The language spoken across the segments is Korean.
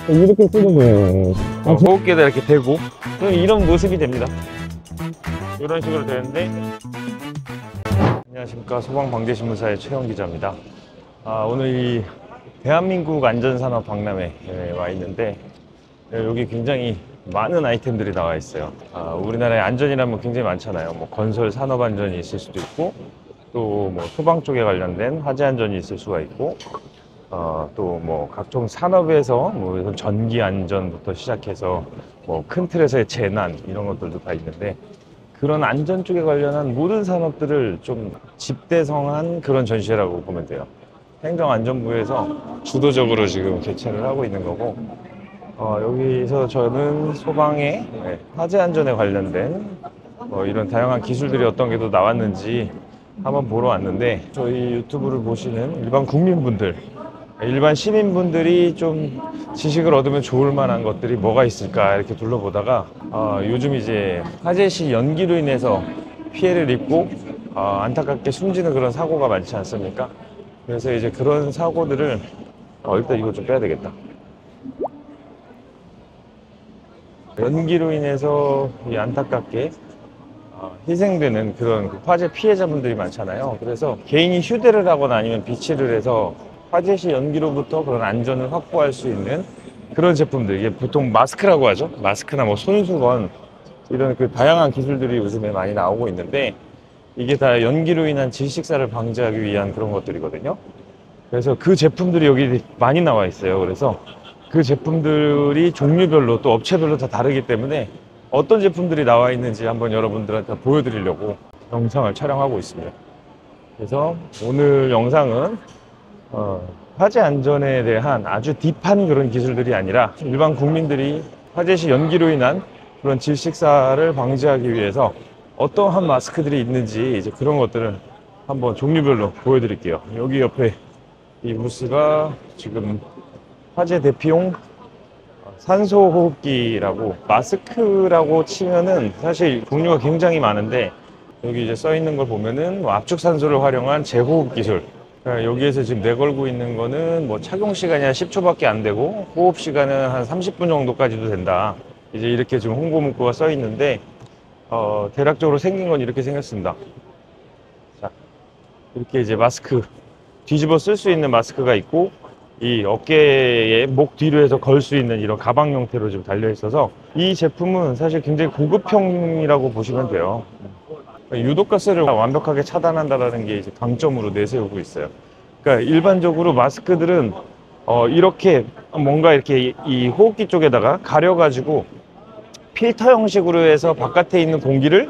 이렇게 쓰는 거예요. 호흡기에다 이렇게 대고 그럼 이런 모습이 됩니다. 이런 식으로 되는데. 안녕하십니까, 소방방재신문사의 최영 기자입니다. 오늘 이 대한민국 안전산업 박람회에 와 있는데 여기 굉장히 많은 아이템들이 나와 있어요. 우리나라에 안전이라면 굉장히 많잖아요. 뭐 건설 산업 안전이 있을 수도 있고, 또 뭐 소방 쪽에 관련된 화재 안전이 있을 수가 있고, 또 뭐 각종 산업에서 뭐 전기 안전부터 시작해서 뭐 큰 틀에서의 재난 이런 것들도 다 있는데, 그런 안전 쪽에 관련한 모든 산업들을 좀 집대성한 그런 전시회라고 보면 돼요. 행정안전부에서 주도적으로 지금 개최를 하고 있는 거고, 여기서 저는 소방의 화재 안전에 관련된 이런 다양한 기술들이 어떤 게 또 나왔는지 한번 보러 왔는데, 저희 유튜브를 보시는 일반 국민분들, 일반 시민분들이 좀 지식을 얻으면 좋을 만한 것들이 뭐가 있을까 이렇게 둘러보다가 요즘 이제 화재 시 연기로 인해서 피해를 입고 안타깝게 숨지는 그런 사고가 많지 않습니까? 그래서 이제 그런 사고들을 일단 이거 좀 빼야 되겠다. 연기로 인해서 이 안타깝게 희생되는 그런 화재 피해자분들이 많잖아요. 그래서 개인이 휴대를 하거나 아니면 비치를 해서 화재 시 연기로부터 그런 안전을 확보할 수 있는 그런 제품들, 이게 보통 마스크라고 하죠. 마스크나 뭐 손수건, 이런 그 다양한 기술들이 요즘에 많이 나오고 있는데, 이게 다 연기로 인한 질식사를 방지하기 위한 그런 것들이거든요. 그래서 그 제품들이 여기 많이 나와 있어요. 그래서 그 제품들이 종류별로 또 업체별로 다 다르기 때문에 어떤 제품들이 나와 있는지 한번 여러분들한테 보여드리려고 영상을 촬영하고 있습니다. 그래서 오늘 영상은 화재 안전에 대한 아주 딥한 그런 기술들이 아니라 일반 국민들이 화재 시 연기로 인한 그런 질식사를 방지하기 위해서 어떠한 마스크들이 있는지 이제 그런 것들을 한번 종류별로 보여드릴게요. 여기 옆에 이 부스가 지금 화재 대피용 산소 호흡기라고, 마스크라고 치면은 사실 종류가 굉장히 많은데, 여기 이제 써 있는 걸 보면은 뭐 압축 산소를 활용한 재호흡 기술. 여기에서 지금 내걸고 있는 거는 뭐 착용 시간이 한 10초밖에 안 되고 호흡 시간은 한 30분 정도까지도 된다. 이제 이렇게 지금 홍보 문구가 써 있는데, 대략적으로 생긴 건 이렇게 생겼습니다. 자, 이렇게 이제 마스크 뒤집어 쓸 수 있는 마스크가 있고, 이 어깨에 목 뒤로 해서 걸 수 있는 이런 가방 형태로 지금 달려 있어서, 이 제품은 사실 굉장히 고급형이라고 보시면 돼요. 유독가스를 완벽하게 차단한다는 게 이제 강점으로 내세우고 있어요. 그러니까 일반적으로 마스크들은 이렇게 뭔가 이렇게 이 호흡기 쪽에다가 가려가지고 필터 형식으로 해서 바깥에 있는 공기를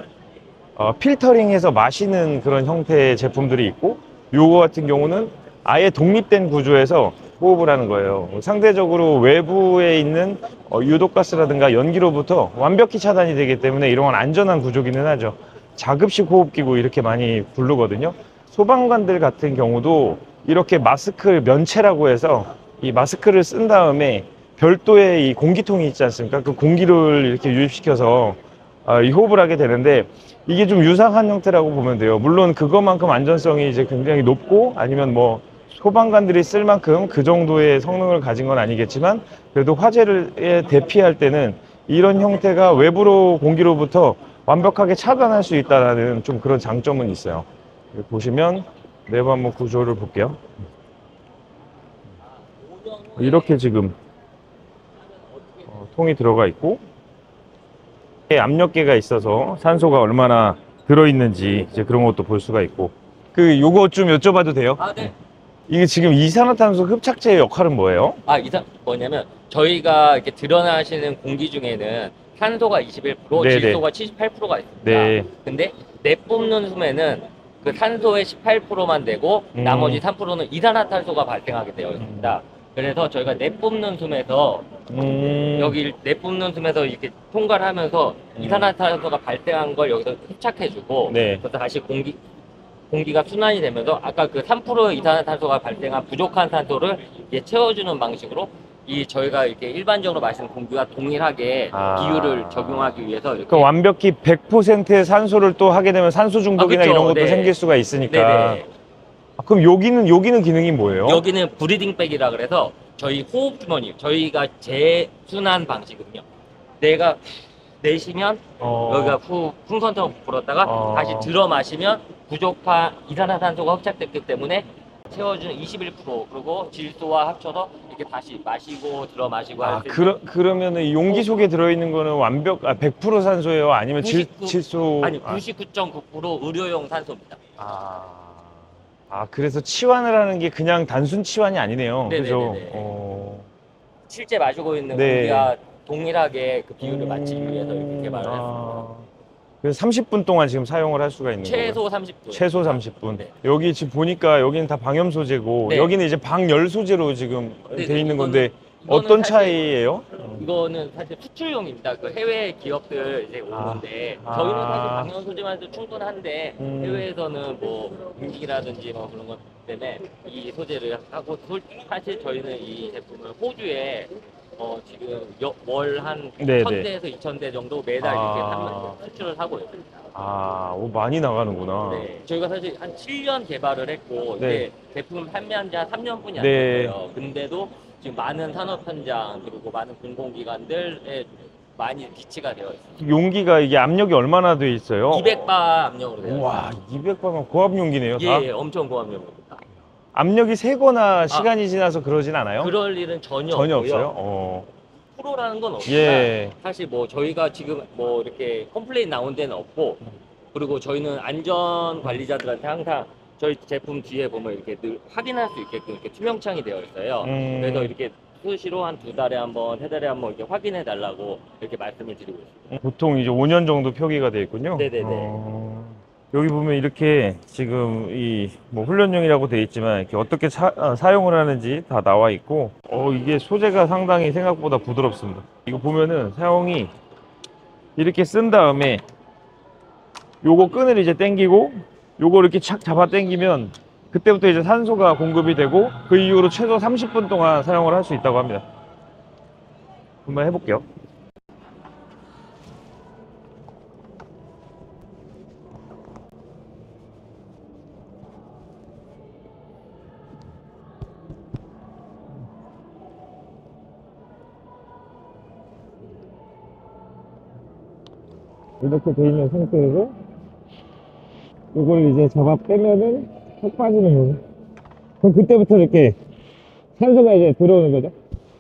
필터링해서 마시는 그런 형태의 제품들이 있고, 요거 같은 경우는 아예 독립된 구조에서 호흡을 하는 거예요. 상대적으로 외부에 있는 유독가스라든가 연기로부터 완벽히 차단이 되기 때문에 이런 건 안전한 구조기는 하죠. 자급식 호흡기고 이렇게 많이 부르거든요. 소방관들 같은 경우도 이렇게 마스크 면체라고 해서 이 마스크를 쓴 다음에 별도의 이 공기통이 있지 않습니까? 그 공기를 이렇게 유입시켜서 이 호흡을 하게 되는데, 이게 좀 유사한 형태라고 보면 돼요. 물론 그것만큼 안전성이 이제 굉장히 높고, 아니면 뭐 소방관들이 쓸 만큼 그 정도의 성능을 가진 건 아니겠지만, 그래도 화재를 대피할 때는 이런 형태가 외부로 공기로부터 완벽하게 차단할 수 있다는 좀 그런 장점은 있어요. 보시면 내부 한번 구조를 볼게요. 이렇게 지금 통이 들어가 있고, 압력계가 있어서 산소가 얼마나 들어있는지 이제 그런 것도 볼 수가 있고, 요거 좀 여쭤봐도 돼요? 네. 이게 지금 이산화탄소 흡착제의 역할은 뭐예요? 뭐냐면 저희가 이렇게 드러나시는 공기 중에는 산소가 21%, 네네. 질소가 78%가 있습니다. 네. 근데 내뿜는 숨에는 그 산소의 18%만 되고 나머지 3%는 이산화탄소가 발생하게 되어 있습니다. 그래서 저희가 내뿜는 숨에서 여기 내뿜는 숨에서 이렇게 통과를 하면서 이산화탄소가 발생한 걸 여기서 흡착해주고, 네. 그래서 다시 공기가 순환이 되면서 아까 그 3% 이산화탄소가 발생한 부족한 산소를 이제 채워주는 방식으로, 이 저희가 이렇게 일반적으로 마시는 공기와 동일하게 비율을 적용하기 위해서 이렇게. 그러니까 완벽히 100%의 산소를 또 하게 되면 산소 중독이나 그쵸. 이런 것도 네. 생길 수가 있으니까. 네네. 그럼 여기는 기능이 뭐예요? 여기는 브리딩백이라 그래서 저희 호흡 주머니, 저희가 재순환 방식은요. 내가 내쉬면 여기가 풍선처럼 불었다가 다시 들어 마시면 부족한 이산화탄소가 흡착됐기 때문에 채워주는 21% 그리고 질소와 합쳐서 이렇게 다시 마시고 들어 마시고 할 수 있는 그러면은 이 용기 속에 들어있는 거는 100% 산소예요? 아니면 99 질소? 아니 99.9% 의료용 산소입니다. 그래서 치환을 하는 게 그냥 단순 치환이 아니네요. 그죠? 네네네네. 실제 마시고 있는 네. 공기와 동일하게 그 비율을 맞추기 위해서 이렇게 개발을 했습니다. 그래서 30분 동안 지금 사용을 할 수가 있는 거예요? 최소 30분. 최소 30분. 네. 여기 지금 보니까 여기는 다 방염 소재고 네. 여기는 이제 방열 소재로 지금 네, 돼 있는 이거는- 건데 이거는 어떤 사실- 차이예요? 이거는 사실 수출용입니다. 그 해외 기업들 이제 오는데 저희는 사실 방역 소재만 해도 충분한데 해외에서는 뭐 인식이라든지 뭐 그런 것 때문에 이 소재를 하고 사실 저희는 이 제품을 호주에 지금 월 한 네네. 1000대에서 2000대 정도 매달 이렇게 수출을 하고 있습니다. 많이 나가는구나. 네, 저희가 사실 한 7년 개발을 했고 네. 이제 제품 판매한 지 한 3년뿐이 안 네. 됐어요. 근데도 지금 많은 산업 현장 그리고 많은 공공기관들에 많이 비치가 되어 있습니다. 용기가 이게 압력이 얼마나 돼 있어요? 200바 압력으로 되어 와, 200바면 고압 용기네요, 다? 있습니다. 예, 엄청 고압력입니다. 압력이 세거나 시간이 지나서 그러진 않아요? 그럴 일은 전혀 전혀 없고요. 없어요? 프로라는 건 없지만 예. 사실 뭐 저희가 지금 뭐 이렇게 컴플레인 나온 데는 없고 그리고 저희는 안전 관리자들한테 항상 저희 제품 뒤에 보면 이렇게 늘 확인할 수 있게끔 이렇게 투명창이 되어 있어요. 그래서 이렇게 수시로 한 2달에 한 번, 3달에 한 번 이렇게 확인해 달라고 이렇게 말씀을 드리고 있습니다. 보통 이제 5년 정도 표기가 되어 있군요. 네네네. 여기 보면 이렇게 지금 이 뭐 훈련용이라고 되어 있지만 이렇게 어떻게 사용을 하는지 다 나와 있고 이게 소재가 상당히 생각보다 부드럽습니다. 이거 보면은 사용이 이렇게 쓴 다음에 요거 끈을 이제 당기고 요거 이렇게 착 잡아 당기면 그때부터 이제 산소가 공급이 되고 그 이후로 최소 30분 동안 사용을 할 수 있다고 합니다. 한번 해볼게요. 이렇게 돼 있는 상태에서 이걸 이제 잡아 빼면은 확 빠지는 거예요. 그럼 그때부터 이렇게 산소가 이제 들어오는 거죠.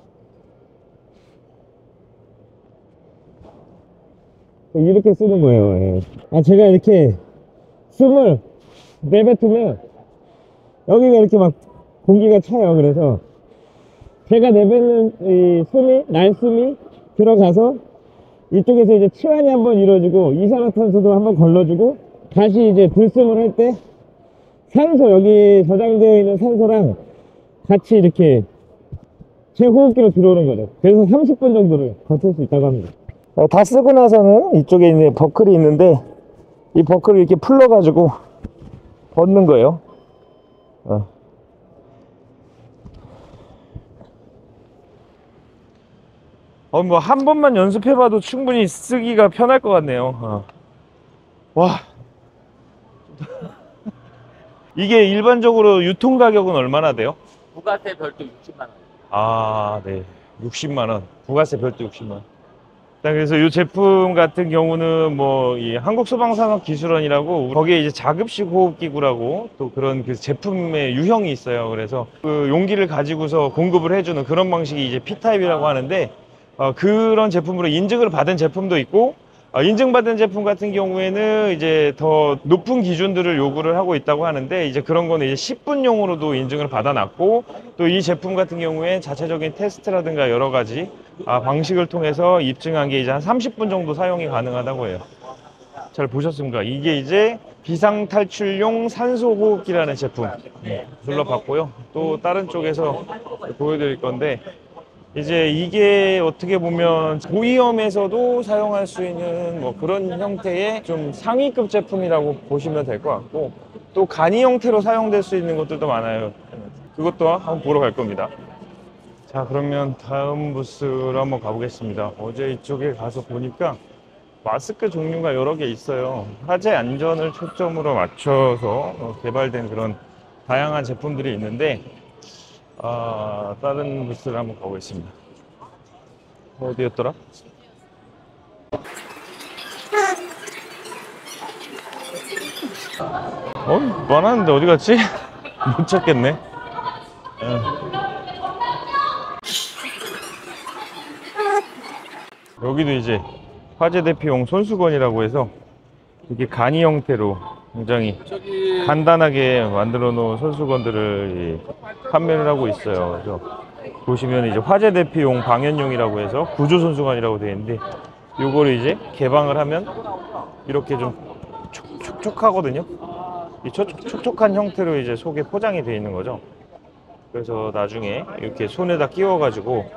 이렇게 쓰는 거예요. 예. 제가 이렇게 숨을 내뱉으면 여기가 이렇게 막 공기가 차요. 그래서 제가 내뱉는 이 날숨이 들어가서 이쪽에서 이제 치환이 한번 이루어지고 이산화탄소도 한번 걸러주고 다시 이제 들숨을 할 때 산소 여기 저장되어 있는 산소랑 같이 이렇게 제 호흡기로 들어오는 거죠. 그래서 30분 정도를 버틸 수 있다고 합니다. 다 쓰고 나서는 이쪽에 이제 버클이 있는데 이 버클을 이렇게 풀러 가지고 벗는 거예요. 뭐 한 번만 연습해봐도 충분히 쓰기가 편할 것 같네요. 와. 이게 일반적으로 유통 가격은 얼마나 돼요? 부가세 별도 60만 원. 네. 60만 원. 부가세 별도 60만 원. 그래서 이 제품 같은 경우는 뭐 이 한국소방산업기술원이라고 거기에 이제 자급식 호흡기구라고 또 그런 그 제품의 유형이 있어요. 그래서 그 용기를 가지고서 공급을 해주는 그런 방식이 이제 P타입이라고 하는데 그런 제품으로 인증을 받은 제품도 있고 인증받은 제품 같은 경우에는 이제 더 높은 기준들을 요구를 하고 있다고 하는데 이제 그런 거는 이제 10분용으로도 인증을 받아놨고 또 이 제품 같은 경우에 자체적인 테스트라든가 여러 가지 방식을 통해서 입증한 게 이제 한 30분 정도 사용이 가능하다고 해요. 잘 보셨습니까? 이게 이제 비상탈출용 산소호흡기라는 제품 둘러봤고요. 또 다른 쪽에서 보여드릴 건데 이제 이게 어떻게 보면 고위험에서도 사용할 수 있는 뭐 그런 형태의 좀 상위급 제품이라고 보시면 될 것 같고 또 간이 형태로 사용될 수 있는 것들도 많아요. 그것도 한번 보러 갈 겁니다. 자, 그러면 다음 부스로 한번 가보겠습니다. 어제 이쪽에 가서 보니까 마스크 종류가 여러 개 있어요. 화재 안전을 초점으로 맞춰서 개발된 그런 다양한 제품들이 있는데 다른 부스를 한번 가보겠습니다. 어디였더라? 많았는데 어디 갔지? 못 찾겠네. 여기도 이제 화재 대피용 손수건이라고 해서 이게 간이 형태로 굉장히 간단하게 만들어 놓은 손수건들을 판매를 하고 있어요. 그래서 보시면 이제 화재 대피용 방연용이라고 해서 구조 손수건이라고 되어 있는데, 요거를 이제 개방을 하면 이렇게 좀 촉촉하거든요. 이 촉촉한 형태로 이제 속에 포장이 되어 있는 거죠. 그래서 나중에 이렇게 손에다 끼워 가지고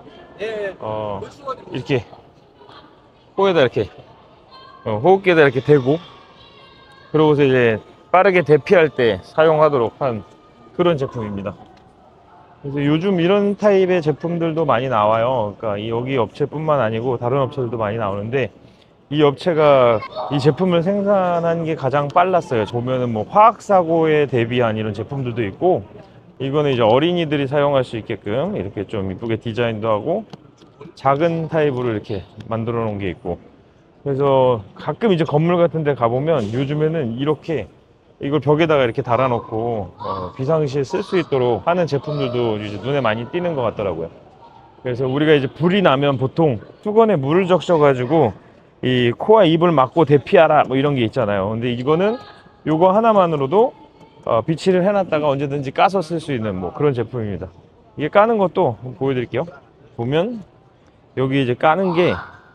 이렇게 코에다 이렇게 호흡기에다 이렇게 대고, 그러고서 이제 빠르게 대피할 때 사용하도록 한 그런 제품입니다. 그래서 요즘 이런 타입의 제품들도 많이 나와요. 그러니까 여기 업체뿐만 아니고 다른 업체들도 많이 나오는데, 이 업체가 이 제품을 생산한 게 가장 빨랐어요. 보면은 뭐 화학사고에 대비한 이런 제품들도 있고, 이거는 이제 어린이들이 사용할 수 있게끔 이렇게 좀 이쁘게 디자인도 하고 작은 타입으로 이렇게 만들어 놓은 게 있고, 그래서 가끔 이제 건물 같은 데 가보면 요즘에는 이렇게 이걸 벽에다가 이렇게 달아놓고 비상시에 쓸 수 있도록 하는 제품들도 이제 눈에 많이 띄는 것 같더라고요. 그래서 우리가 이제 불이 나면 보통 수건에 물을 적셔 가지고 이 코와 입을 막고 대피하라 뭐 이런 게 있잖아요. 근데 이거는 요거 하나만으로도 비치를 해놨다가 언제든지 까서 쓸 수 있는 뭐 그런 제품입니다. 이게 까는 것도 보여드릴게요. 보면 여기 이제 까는 게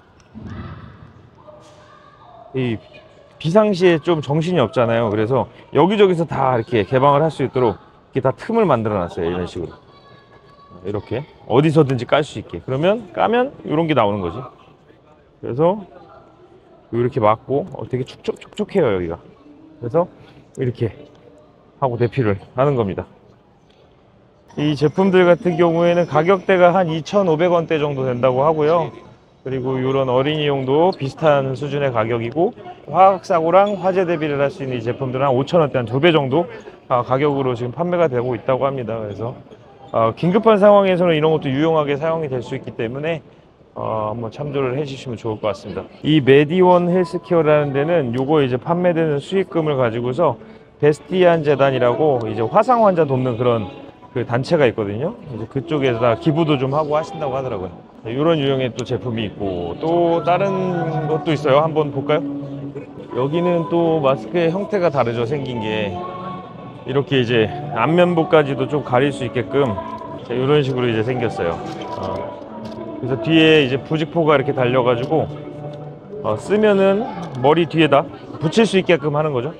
이 비상시에 좀 정신이 없잖아요. 그래서 여기저기서 다 이렇게 개방을 할 수 있도록 이렇게 다 틈을 만들어 놨어요. 이런 식으로 이렇게 어디서든지 깔 수 있게. 그러면 까면 이런 게 나오는 거지. 그래서 이렇게 막고 되게 촉촉해요 여기가. 그래서 이렇게 하고 대피를 하는 겁니다. 이 제품들 같은 경우에는 가격대가 한 2,500원대 정도 된다고 하고요. 그리고 이런 어린이용도 비슷한 수준의 가격이고, 화학사고랑 화재 대비를 할 수 있는 이 제품들은 한 5,000원대, 한 2배 정도 가격으로 지금 판매가 되고 있다고 합니다. 그래서 긴급한 상황에서는 이런 것도 유용하게 사용이 될 수 있기 때문에 한번 참조를 해주시면 좋을 것 같습니다. 이 메디원 헬스케어라는 데는 요거 이제 판매되는 수익금을 가지고서 베스티안 재단이라고 이제 화상 환자 돕는 그런 그 단체가 있거든요. 이제 그쪽에다 기부도 좀 하고 하신다고 하더라고요. 이런 유형의 또 제품이 있고, 또 다른 것도 있어요. 한번 볼까요? 여기는 또 마스크의 형태가 다르죠. 생긴 게 이렇게 이제 안면부까지도 좀 가릴 수 있게끔 이런 식으로 이제 생겼어요. 그래서 뒤에 이제 부직포가 이렇게 달려가지고 쓰면은 머리 뒤에다 붙일 수 있게끔 하는 거죠.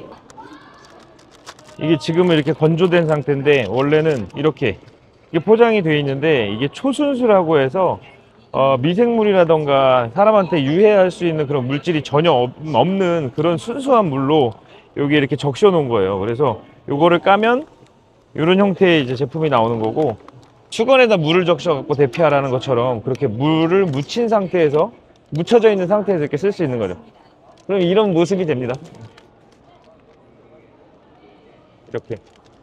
이게 지금은 이렇게 건조된 상태인데, 원래는 이렇게 이게 포장이 되어 있는데, 이게 초순수라고 해서 미생물이라던가 사람한테 유해할 수 있는 그런 물질이 전혀 없는 그런 순수한 물로 여기 이렇게 적셔 놓은 거예요. 그래서 요거를 까면 이런 형태의 이제 제품이 나오는 거고, 수건에다 물을 적셔 갖고 대피하라는 것처럼 그렇게 물을 묻힌 상태에서, 묻혀져 있는 상태에서 이렇게 쓸 수 있는 거죠. 그럼 이런 모습이 됩니다. 이렇게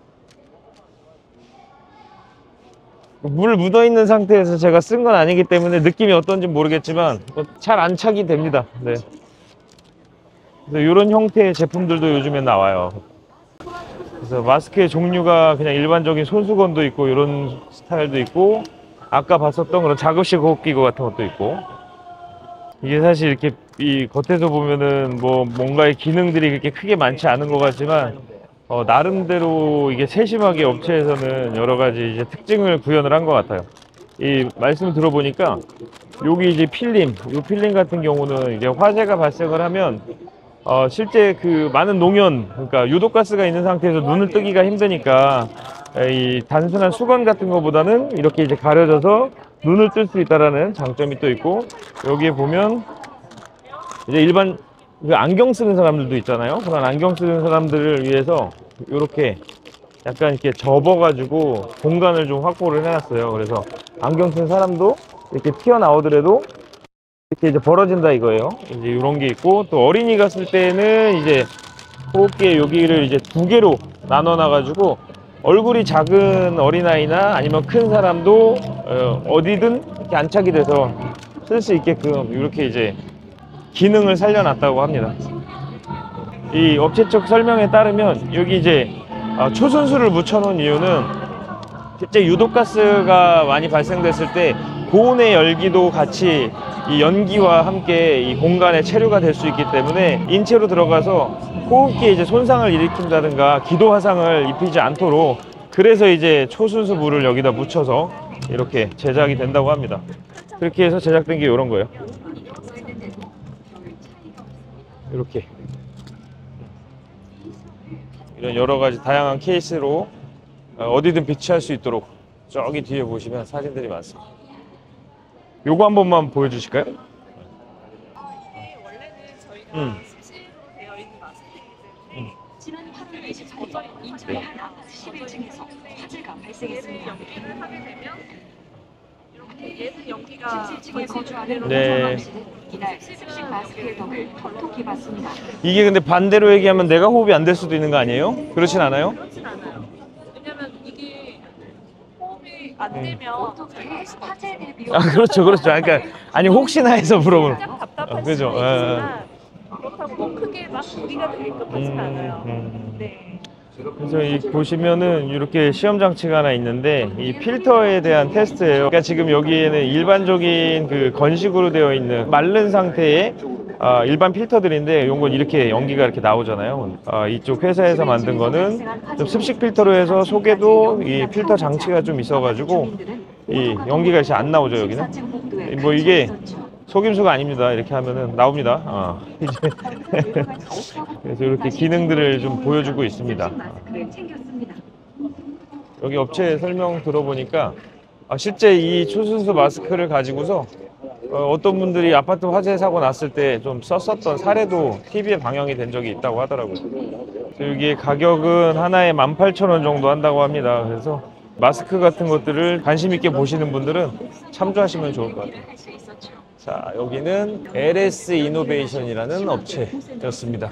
물 묻어 있는 상태에서 제가 쓴 건 아니기 때문에 느낌이 어떤지 모르겠지만 잘 안 차게 됩니다. 네. 그래서 이런 형태의 제품들도 요즘에 나와요. 그래서 마스크의 종류가 그냥 일반적인 손수건도 있고, 이런 스타일도 있고, 아까 봤었던 그런 작업실 호흡기구 같은 것도 있고. 이게 사실 이렇게 이 겉에서 보면은 뭐 뭔가의 기능들이 그렇게 크게 많지 않은 것 같지만 나름대로 이게 세심하게 업체에서는 여러 가지 이제 특징을 구현을 한 것 같아요. 이 말씀을 들어보니까 여기 이제 필름, 이 필름 같은 경우는 이제 화재가 발생을 하면 실제 그 많은 농연, 그러니까 유독가스가 있는 상태에서 눈을 뜨기가 힘드니까 이 단순한 수건 같은 것보다는 이렇게 이제 가려져서 눈을 뜰 수 있다라는 장점이 또 있고, 여기에 보면 이제 일반 그 안경 쓰는 사람들도 있잖아요. 그런 안경 쓰는 사람들을 위해서 이렇게 약간 이렇게 접어가지고 공간을 좀 확보를 해놨어요. 그래서 안경 쓴 사람도 이렇게 튀어나오더라도 이렇게 이제 벌어진다 이거예요. 이제 이런 게 있고, 또 어린이가 쓸 때는 이제 호흡기에 여기를 이제 2개로 나눠 놔가지고, 얼굴이 작은 어린아이나 아니면 큰 사람도 어디든 이렇게 안착이 돼서 쓸 수 있게끔 이렇게 이제 기능을 살려놨다고 합니다. 이 업체 측 설명에 따르면 여기 이제 초순수를 묻혀놓은 이유는 실제 유독가스가 많이 발생됐을 때 고온의 열기도 같이 이 연기와 함께 이 공간에 체류가 될 수 있기 때문에 인체로 들어가서 호흡기에 이제 손상을 일으킨다든가 기도 화상을 입히지 않도록, 그래서 이제 초순수 물을 여기다 묻혀서 이렇게 제작이 된다고 합니다. 그렇게 해서 제작된 게 이런 거예요. 이렇게 이런 여러 가지 다양한 케이스로 어디든 비치할 수 있도록 저기 뒤에 보시면 사진들이 많습니다. 요거 한 번만 보여주실까요? 이게 원래는 저희가 수시로 되어 있는 마스크이기 때문에 지난 8월 28일 인천의 한 아파트 11층에서 화재가 발생했습니다. 연기를 하게 되면 이렇게 얘는 연기가 17층에 거주하는 네. 노정남 씨는 이날 습식 마스크의 덕을 톡톡히 봤습니다. 이게 근데 반대로 얘기하면 내가 호흡이 안 될 수도 있는 거 아니에요? 그렇진 않아요? 그렇진 않아요. 왜냐면 이게 호흡이 안 되면 어떻게 화재 대비 아, 그렇죠, 그렇죠. 그러니까 아니 혹시나 해서 물어보는. 살짝 답답할 그죠. 수는 있지만 그렇다고 뭐 크게 막 무리가 되게끔 하진 않아요. 네. 그래서 이 보시면은 이렇게 시험 장치가 하나 있는데 이 필터에 대한 테스트예요. 그러니까 지금 여기에는 일반적인 그 건식으로 되어 있는 마른 상태의 일반 필터들인데 이건 이렇게 연기가 이렇게 나오잖아요. 이쪽 회사에서 만든 거는 좀 습식 필터로 해서 속에도 이 필터 장치가 좀 있어가지고 이 연기가 이제 안 나오죠. 여기는 뭐 이게 속임수가 아닙니다. 이렇게 하면은 나옵니다. 이제 그래서 이렇게 기능들을 좀 보여주고 있습니다. 여기 업체 설명 들어보니까 실제 이 초순수 마스크를 가지고서 어떤 분들이 아파트 화재 사고 났을 때 좀 썼었던 사례도 TV에 방영이 된 적이 있다고 하더라고요. 그래서 여기 가격은 하나에 18,000원 정도 한다고 합니다. 그래서 마스크 같은 것들을 관심 있게 보시는 분들은 참조하시면 좋을 것 같아요. 자, 여기는 LS 이노베이션이라는 업체였습니다.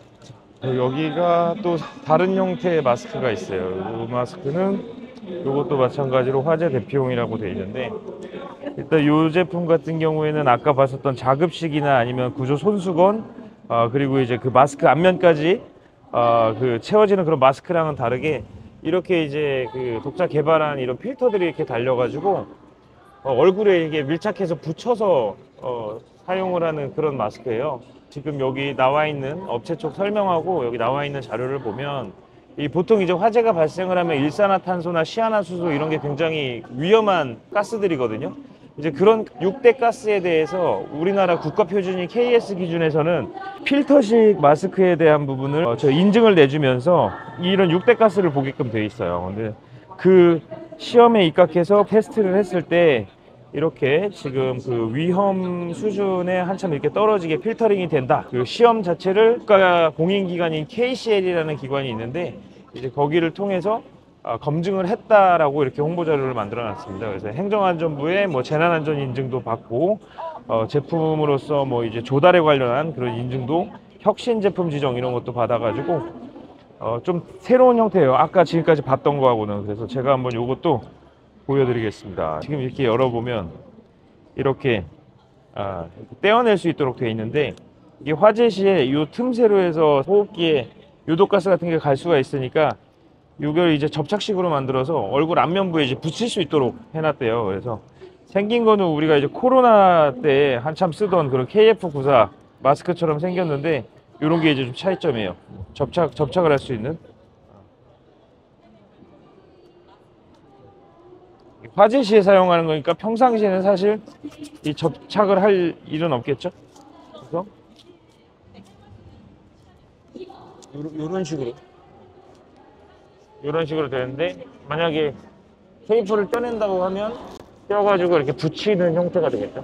여기가 또 다른 형태의 마스크가 있어요. 이 마스크는 이것도 마찬가지로 화재 대피용이라고 되어 있는데, 일단 이 제품 같은 경우에는 아까 봤었던 자급식이나 아니면 구조 손수건, 그리고 이제 그 마스크 앞면까지 그 채워지는 그런 마스크랑은 다르게 이렇게 이제 그 독자 개발한 이런 필터들이 이렇게 달려가지고 얼굴에 이게 밀착해서 붙여서 사용을 하는 그런 마스크예요. 지금 여기 나와 있는 업체 쪽 설명하고 여기 나와 있는 자료를 보면 이 보통 이제 화재가 발생을 하면 일산화탄소나 시아나수소 이런 게 굉장히 위험한 가스들이거든요. 이제 그런 6대 가스에 대해서 우리나라 국가 표준인 KS 기준에서는 필터식 마스크에 대한 부분을 저 인증을 내주면서 이런 6대 가스를 보게끔 돼 있어요. 근데 그 시험에 입각해서 테스트를 했을 때 이렇게 지금 그 위험 수준에 한참 이렇게 떨어지게 필터링이 된다. 그 시험 자체를 국가 공인기관인 KCL이라는 기관이 있는데 이제 거기를 통해서 검증을 했다라고 이렇게 홍보 자료를 만들어 놨습니다. 그래서 행정안전부의 뭐 재난안전 인증도 받고 제품으로서 뭐 이제 조달에 관련한 그런 인증도 혁신 제품 지정 이런 것도 받아가지고 좀 새로운 형태예요. 아까 지금까지 봤던 거하고는. 그래서 제가 한번 요것도 보여드리겠습니다. 지금 이렇게 열어보면 이렇게 떼어낼 수 있도록 되어 있는데, 이게 화재 시에 이 틈새로 해서 호흡기에 유독가스 같은 게 갈 수가 있으니까 이걸 이제 접착식으로 만들어서 얼굴 안면부에 이제 붙일 수 있도록 해놨대요. 그래서 생긴 거는 우리가 이제 코로나 때 한참 쓰던 그런 KF94 마스크처럼 생겼는데 이런 게 이제 좀 차이점이에요. 접착을 할 수 있는. 화재 시에 사용하는 거니까 평상시에는 사실 이 접착을 할 일은 없겠죠. 그래서 이런 식으로 되는데, 만약에 테이프를 떼낸다고 하면 떼어가지고 이렇게 붙이는 형태가 되겠죠.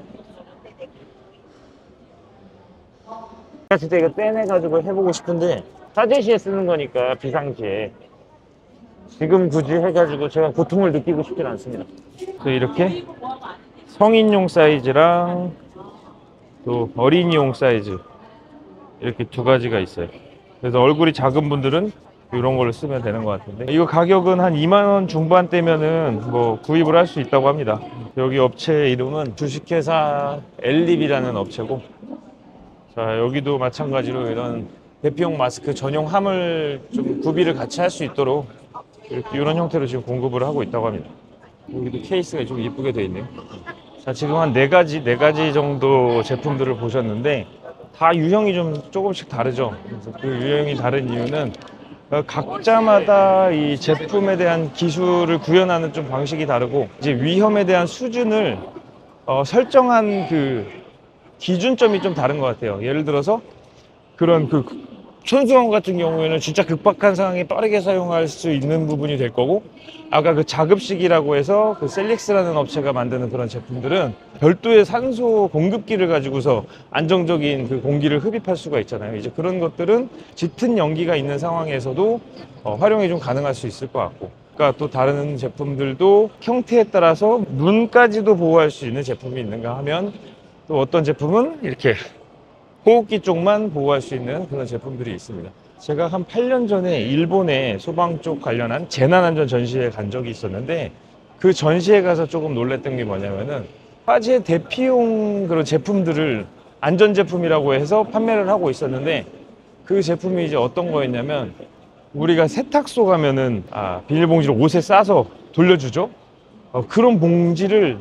진짜 이거 떼내가지고 해보고 싶은데 화재 시에 쓰는 거니까 비상시에 지금 굳이 해가지고 제가 고통을 느끼고 싶진 않습니다. 그래서 이렇게 성인용 사이즈랑 또 어린이용 사이즈 이렇게 두 가지가 있어요. 그래서 얼굴이 작은 분들은 이런 걸로 쓰면 되는 것 같은데, 이거 가격은 한 2만 원 중반대면은 뭐 구입을 할 수 있다고 합니다. 여기 업체 이름은 주식회사 엘립이라는 업체고, 자, 여기도 마찬가지로 이런 대피용 마스크 전용함을 좀 구비를 같이 할 수 있도록 이렇게 이런 형태로 지금 공급을 하고 있다고 합니다. 여기도 케이스가 좀 이쁘게 되어 있네요. 자, 지금 한 네 가지 정도 제품들을 보셨는데 다 유형이 좀 조금씩 다르죠. 그래서 그 유형이 다른 이유는 각자마다 이 제품에 대한 기술을 구현하는 좀 방식이 다르고, 이제 위험에 대한 수준을 설정한 그 기준점이 좀 다른 것 같아요. 예를 들어서 그런 그 손수건 같은 경우에는 진짜 급박한 상황에 빠르게 사용할 수 있는 부분이 될 거고, 아까 그 자급식이라고 해서 그 셀릭스라는 업체가 만드는 그런 제품들은 별도의 산소 공급기를 가지고서 안정적인 그 공기를 흡입할 수가 있잖아요. 이제 그런 것들은 짙은 연기가 있는 상황에서도 활용이 좀 가능할 수 있을 것 같고, 그러니까 또 다른 제품들도 형태에 따라서 눈까지도 보호할 수 있는 제품이 있는가 하면, 또 어떤 제품은 이렇게 호흡기 쪽만 보호할 수 있는 그런 제품들이 있습니다. 제가 한 8년 전에 일본의 소방 쪽 관련한 재난안전 전시회에 간 적이 있었는데, 그 전시회 가서 조금 놀랬던 게 뭐냐면은 화재 대피용 그런 제품들을 안전제품이라고 해서 판매를 하고 있었는데, 그 제품이 이제 어떤 거였냐면, 우리가 세탁소 가면은 비닐봉지를 옷에 싸서 돌려주죠. 그런 봉지를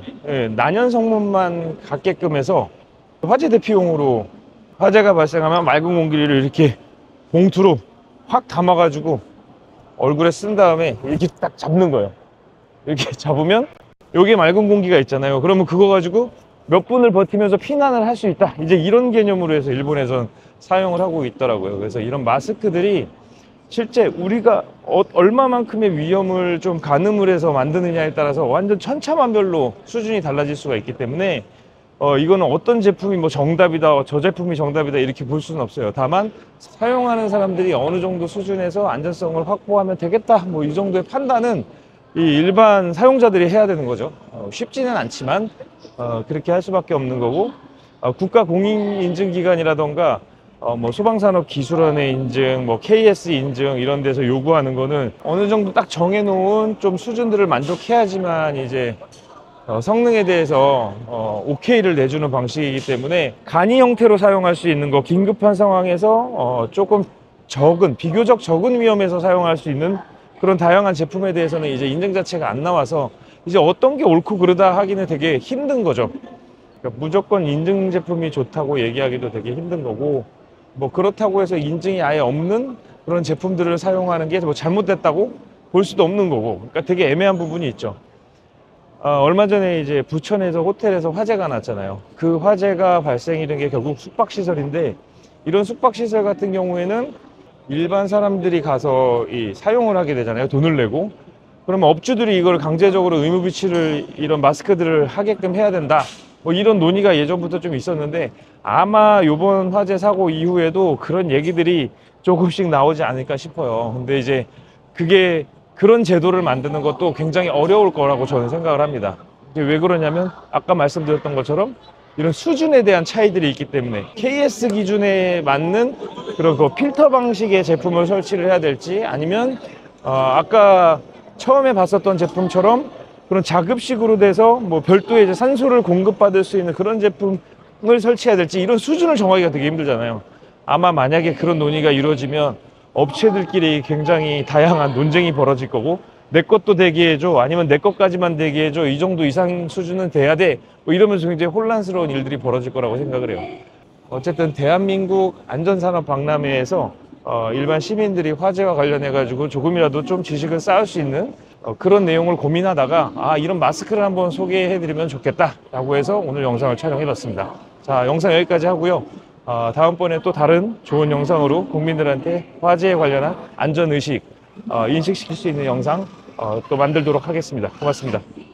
난연성분만 갖게끔 해서 화재 대피용으로, 화재가 발생하면 맑은 공기를 이렇게 봉투로 확 담아가지고 얼굴에 쓴 다음에 이렇게 딱 잡는 거예요. 이렇게 잡으면 여기에 맑은 공기가 있잖아요. 그러면 그거 가지고 몇 분을 버티면서 피난을 할 수 있다. 이제 이런 개념으로 해서 일본에선 사용을 하고 있더라고요. 그래서 이런 마스크들이 실제 우리가 얼마만큼의 위험을 좀 가늠을 해서 만드느냐에 따라서 완전 천차만별로 수준이 달라질 수가 있기 때문에 이거는 어떤 제품이 뭐 정답이다, 저 제품이 정답이다 이렇게 볼 수는 없어요. 다만 사용하는 사람들이 어느 정도 수준에서 안전성을 확보하면 되겠다, 뭐 이 정도의 판단은 이 일반 사용자들이 해야 되는 거죠. 쉽지는 않지만 그렇게 할 수밖에 없는 거고, 국가 공인 인증 기관이라던가 뭐 소방산업기술원의 인증, 뭐 KS 인증 이런 데서 요구하는 거는 어느 정도 딱 정해놓은 좀 수준들을 만족해야지만 이제 성능에 대해서 오케이를 내주는 방식이기 때문에, 간이 형태로 사용할 수 있는 거, 긴급한 상황에서 조금 비교적 적은 위험에서 사용할 수 있는 그런 다양한 제품에 대해서는 이제 인증 자체가 안 나와서 이제 어떤 게 옳고 그르다 하기는 되게 힘든 거죠. 그러니까 무조건 인증 제품이 좋다고 얘기하기도 되게 힘든 거고, 뭐 그렇다고 해서 인증이 아예 없는 그런 제품들을 사용하는 게 뭐 잘못됐다고 볼 수도 없는 거고, 그러니까 되게 애매한 부분이 있죠. 얼마 전에 이제 부천에서 호텔에서 화재가 났잖아요. 그 화재가 발생이 된 게 결국 숙박시설인데, 이런 숙박시설 같은 경우에는 일반 사람들이 가서 사용을 하게 되잖아요. 돈을 내고. 그러면 업주들이 이걸 강제적으로 의무 비치를, 이런 마스크들을 하게끔 해야 된다, 뭐 이런 논의가 예전부터 좀 있었는데, 아마 이번 화재 사고 이후에도 그런 얘기들이 조금씩 나오지 않을까 싶어요. 근데 이제 그런 제도를 만드는 것도 굉장히 어려울 거라고 저는 생각을 합니다. 왜 그러냐면 아까 말씀드렸던 것처럼 이런 수준에 대한 차이들이 있기 때문에, KS 기준에 맞는 그런 그 필터 방식의 제품을 설치를 해야 될지, 아니면 아까 처음에 봤었던 제품처럼 그런 자급식으로 돼서 뭐 별도의 이제 산소를 공급받을 수 있는 그런 제품을 설치해야 될지, 이런 수준을 정하기가 되게 힘들잖아요. 아마 만약에 그런 논의가 이루어지면 업체들끼리 굉장히 다양한 논쟁이 벌어질 거고, 내 것도 되게 해줘, 아니면 내 것까지만 되게 해줘, 이 정도 이상 수준은 돼야 돼, 뭐 이러면서 굉장히 혼란스러운 일들이 벌어질 거라고 생각을 해요. 어쨌든 대한민국 안전산업박람회에서 일반 시민들이 화재와 관련해 가지고 조금이라도 좀 지식을 쌓을 수 있는 그런 내용을 고민하다가 이런 마스크를 한번 소개해 드리면 좋겠다 라고 해서 오늘 영상을 촬영해 봤습니다. 자, 영상 여기까지 하고요. 다음번에 또 다른 좋은 영상으로 국민들한테 화재에 관련한 안전의식 인식시킬 수 있는 영상 또 만들도록 하겠습니다. 고맙습니다.